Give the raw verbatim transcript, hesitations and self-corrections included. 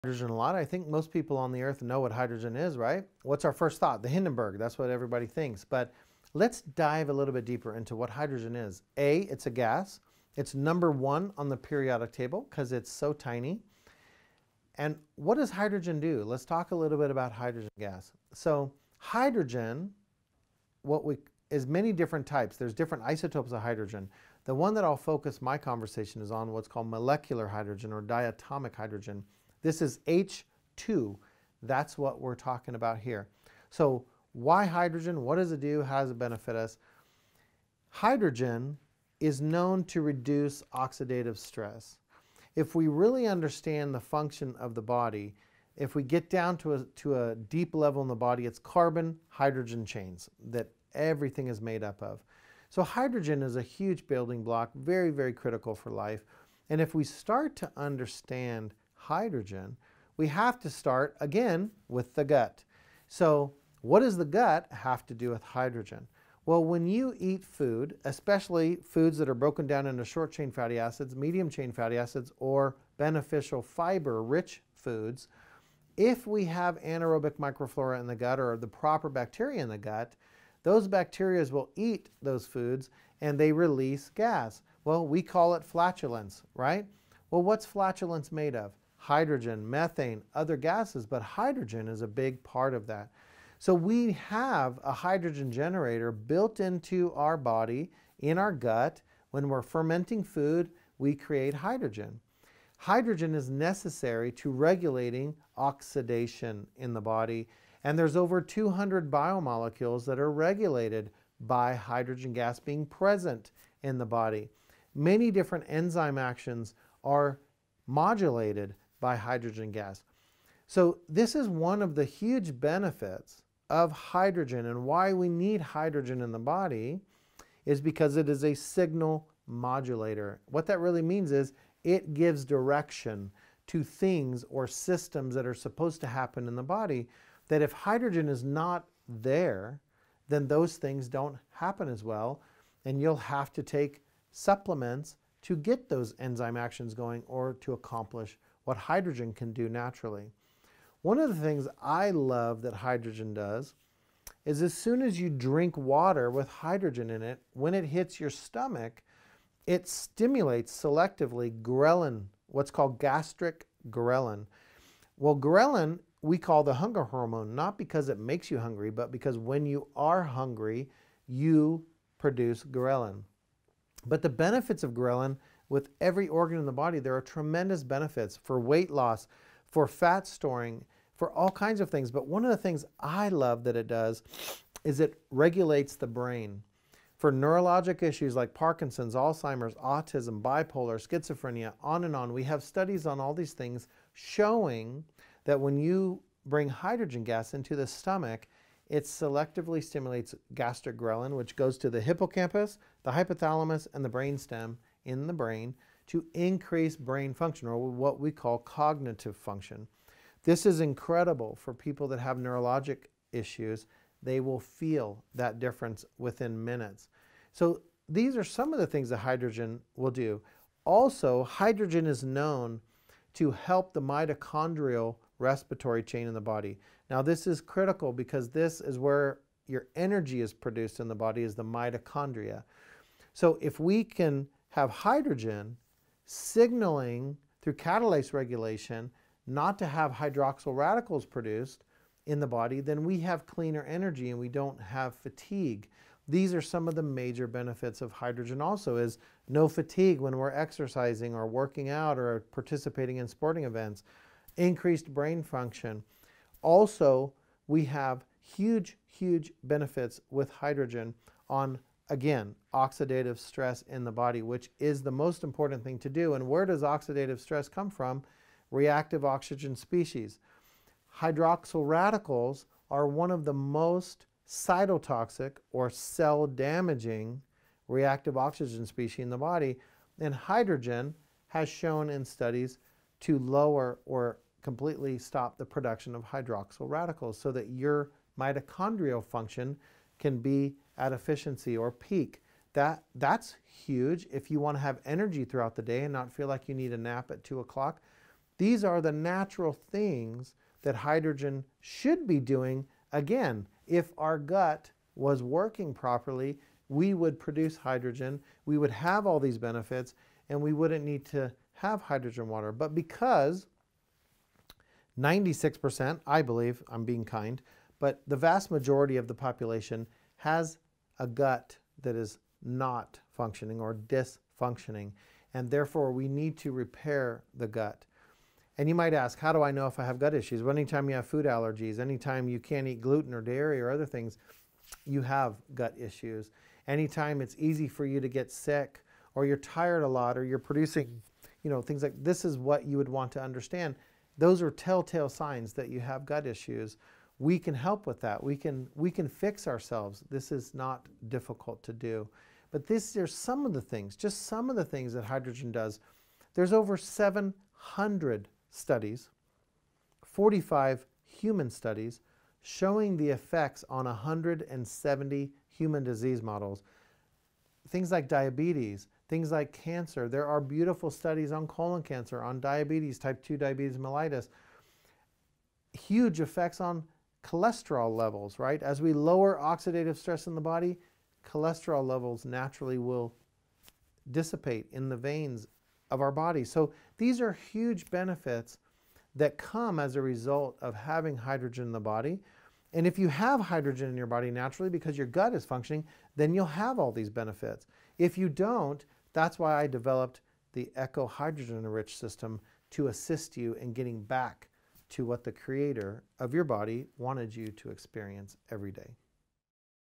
Hydrogen a lot. I think most people on the earth know what hydrogen is, right? What's our first thought? The Hindenburg. That's what everybody thinks. But let's dive a little bit deeper into what hydrogen is. A, it's a gas. It's number one on the periodic table because it's so tiny. And what does hydrogen do? Let's talk a little bit about hydrogen gas. So hydrogen, what we is many different types. There's different isotopes of hydrogen. The one that I'll focus my conversation is on what's called molecular hydrogen or diatomic hydrogen. This is H two. That's what we're talking about here. So why hydrogen? What does it do? How does it benefit us? Hydrogen is known to reduce oxidative stress. If we really understand the function of the body, if we get down to a, to a deep level in the body, it's carbon-hydrogen chains that everything is made up of. So hydrogen is a huge building block, very, very critical for life. And if we start to understand hydrogen, we have to start, again, with the gut. So what does the gut have to do with hydrogen? Well, when you eat food, especially foods that are broken down into short-chain fatty acids, medium-chain fatty acids, or beneficial fiber-rich foods, if we have anaerobic microflora in the gut or the proper bacteria in the gut, those bacteria will eat those foods and they release gas. Well, we call it flatulence, right? Well, what's flatulence made of? Hydrogen, methane, other gases, but hydrogen is a big part of that. So we have a hydrogen generator built into our body, in our gut. When we're fermenting food, we create hydrogen. Hydrogen is necessary to regulating oxidation in the body, and there's over two hundred biomolecules that are regulated by hydrogen gas being present in the body. Many different enzyme actions are modulated by hydrogen gas. So this is one of the huge benefits of hydrogen, and why we need hydrogen in the body is because it is a signal modulator. What that really means is it gives direction to things or systems that are supposed to happen in the body, that if hydrogen is not there, then those things don't happen as well, and you'll have to take supplements to get those enzyme actions going or to accomplish what hydrogen can do naturally. One of the things I love that hydrogen does is as soon as you drink water with hydrogen in it, when it hits your stomach, it stimulates selectively ghrelin, what's called gastric ghrelin. Well, ghrelin we call the hunger hormone, not because it makes you hungry, but because when you are hungry, you produce ghrelin. But the benefits of ghrelin with every organ in the body, there are tremendous benefits for weight loss, for fat storing, for all kinds of things. But one of the things I love that it does is it regulates the brain. For neurologic issues like Parkinson's, Alzheimer's, autism, bipolar, schizophrenia, on and on, we have studies on all these things showing that when you bring hydrogen gas into the stomach, it selectively stimulates gastric ghrelin, which goes to the hippocampus, the hypothalamus, and the brainstem in the brain to increase brain function, or what we call cognitive function. This is incredible for people that have neurologic issues. They will feel that difference within minutes. So these are some of the things that hydrogen will do. Also, hydrogen is known to help the mitochondrial respiratory chain in the body. Now this is critical because this is where your energy is produced in the body, is the mitochondria. So if we can have hydrogen signaling through catalase regulation not to have hydroxyl radicals produced in the body, then we have cleaner energy and we don't have fatigue. These are some of the major benefits of hydrogen also, is no fatigue when we're exercising or working out or participating in sporting events, increased brain function. Also, we have huge, huge benefits with hydrogen on, again, oxidative stress in the body, which is the most important thing to do. And where does oxidative stress come from? Reactive oxygen species. Hydroxyl radicals are one of the most cytotoxic or cell damaging reactive oxygen species in the body, and hydrogen has shown in studies to lower or completely stop the production of hydroxyl radicals so that your mitochondrial function can be at efficiency or peak. That, that's huge if you want to have energy throughout the day and not feel like you need a nap at two o'clock. These are the natural things that hydrogen should be doing. Again, if our gut was working properly, we would produce hydrogen, we would have all these benefits, and we wouldn't need to have hydrogen water. But because ninety-six percent, I believe, I'm being kind, but the vast majority of the population has a gut that is not functioning or dysfunctioning, and therefore we need to repair the gut. And you might ask, how do I know if I have gut issues? Well, anytime you have food allergies, anytime you can't eat gluten or dairy or other things, you have gut issues. Anytime it's easy for you to get sick, or you're tired a lot, or you're producing, you know, things like this, is what you would want to understand. Those are telltale signs that you have gut issues. We can help with that. We can, we can fix ourselves. This is not difficult to do. But this, there's some of the things, just some of the things that hydrogen does. There's over seven hundred studies, forty-five human studies, showing the effects on one hundred seventy human disease models. Things like diabetes, things like cancer. There are beautiful studies on colon cancer, on diabetes, type two diabetes mellitus. Huge effects on cholesterol levels, right? As we lower oxidative stress in the body, cholesterol levels naturally will dissipate in the veins of our body. So these are huge benefits that come as a result of having hydrogen in the body. And if you have hydrogen in your body naturally because your gut is functioning, then you'll have all these benefits. If you don't, that's why I developed the Echo Hydrogen Enriched system, to assist you in getting back to what the creator of your body wanted you to experience every day.